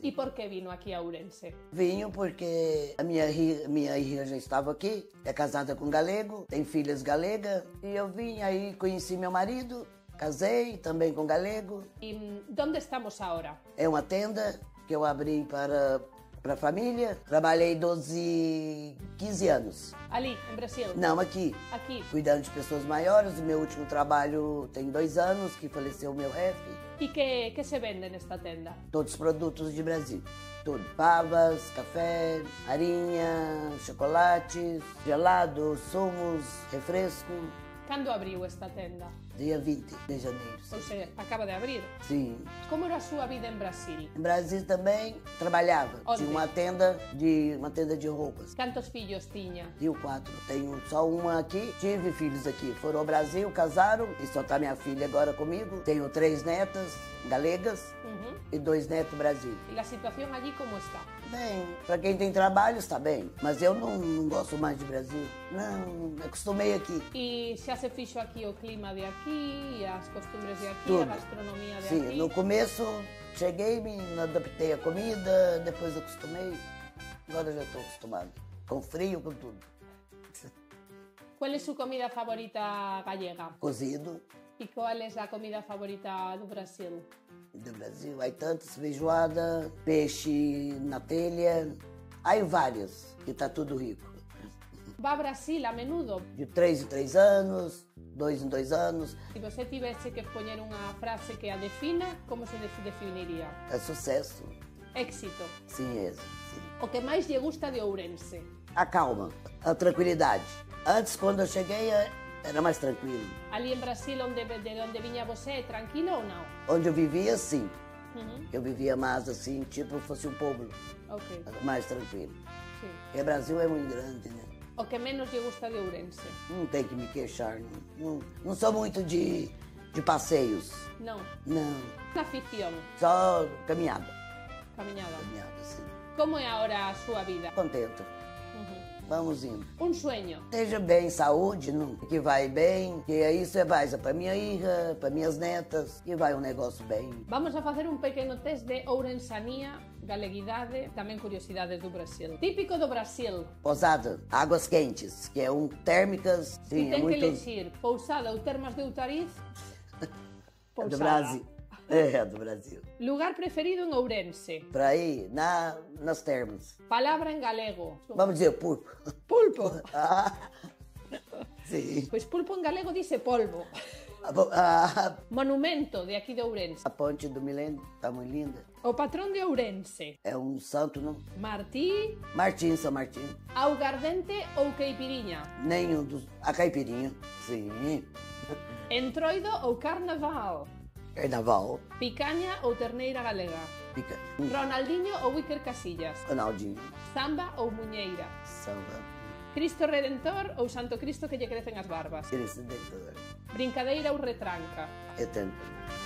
E por que vino aqui a Ourense? Vim porque a minha irmã já estava aqui, é casada com galego, tem filhas galegas, e eu vim aí, conheci meu marido, casei também com galego. E onde estamos agora? É uma tenda que eu abri para a família, trabalhei 15 anos. Ali, em Brasil? Não, aqui. Aqui. Cuidando de pessoas maiores, o meu último trabalho tem 2 anos, que faleceu o meu chefe. E que se vende nesta tenda? Todos os produtos de Brasil. Tudo. Pavas, café, farinha, chocolates, gelados, sumos, refresco. Quando abriu esta tenda? Dia 20 de janeiro. Ou seja, acaba de abrir. Sim. Como era a sua vida em Brasil? Em Brasil também trabalhava. Onde? Tinha uma tenda de roupas. Quantos filhos tinha? Tenho 4. Tenho só uma aqui. Tive filhos aqui. Foram ao Brasil, casaram. E só tá minha filha agora comigo. Tenho 3 netas galegas e 2 netos Brasil. E a situação allí como está? Bem, para quem tem trabalho está bem. Mas eu não gosto mais de Brasil. Não, acostumei aqui. E já se fixo aqui o clima de aqui, as costumes de aqui, Tudo. a gastronomia de Sim, aqui? no começo cheguei, me adaptei à comida, depois acostumei. Agora já estou acostumado. Com frio, com tudo. Qual é sua comida favorita gallega? Cozido E qual é a comida favorita do Brasil? do Brasil. Aí tantas, feijoada, peixe na telha. Aí várias, que tá tudo rico. Vai a Brasil a menudo? De 3 em 3 anos, 2 em 2 anos. Se você tivesse que poñer unha frase que a defina, como se definiría? É sucesso. Éxito. Sim, esse. Sim. O que máis lle gusta de Ourense? A calma, a tranquilidade. Antes, quando eu cheguei, era mais tranquilo. Ali en Brasil, de onde viña você, é tranquilo ou não? Onde eu vivia, sim. Uhum. Eu vivia mais assim, tipo fosse um povo, Ok, mais tranquilo. sí. Porque o Brasil é muito grande, né? O que menos lle gusta de Ourense? Não tem que me queixar, não sou muito de passeios. Non. Não, Una afición, só caminhada. camiñada. Caminhada, sim. Como é agora a súa vida? Contento. Vamos indo. Un sueño. Esteja bem, saúde, não? Que vai bem, que aí você vai para minha irmã, para minhas netas, que vai um negócio bem. Vamos a facer un pequeno test de ourensanía, galeguidade, tamén curiosidades do Brasil. Típico do Brasil. Pousada, águas quentes, que é térmicas, Se sim, é ten que muito elegir Pousada ou Termas de Outariz, é do Brasil. É do Brasil. Lugar preferido en Ourense. Para ir nas termas. Palabra en galego. Vamos dizer pulpo. Pulpo. Ah, sim. Pois pulpo en galego dice polvo. A Monumento de aquí de Ourense. ponte do Milênio tá muito linda. O patrón de Ourense. É um santo, não? Martí, Martim, São Martim. augardente ou caipiriña. Nenhum dos. A caipirinha. Sim. Entroido ou carnaval. Carnaval. Picaña ou terneira galega. Fica. Ronaldinho ou Iker Casillas. Ronaldinho. Samba ou muñeira. Samba. Cristo Redentor ou Santo Cristo que lle crecen as barbas. Cristo Redentor. Brincadeira ou retranca. É tempo.